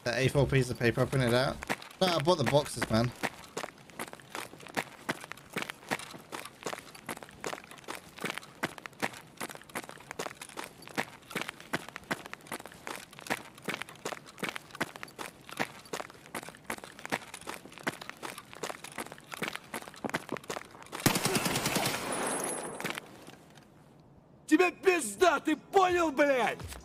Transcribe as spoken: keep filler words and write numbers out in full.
The A four piece of paper, I printed out. No, I bought the boxes, man. Тебе пизда, ты понял, блядь?